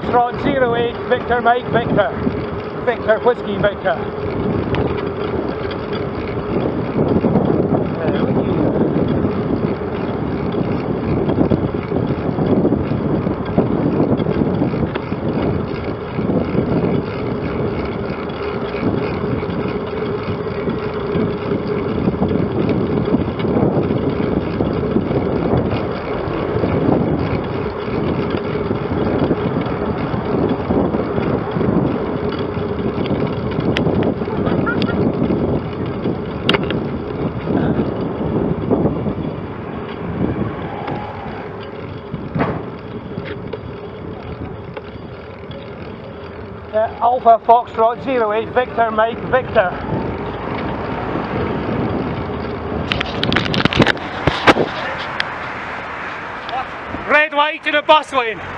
Foxtrot 08 Victor Mike Victor. Victor Whiskey Victor. Alpha Foxtrot 08 Victor Mike Victor. Red, white in a bus lane.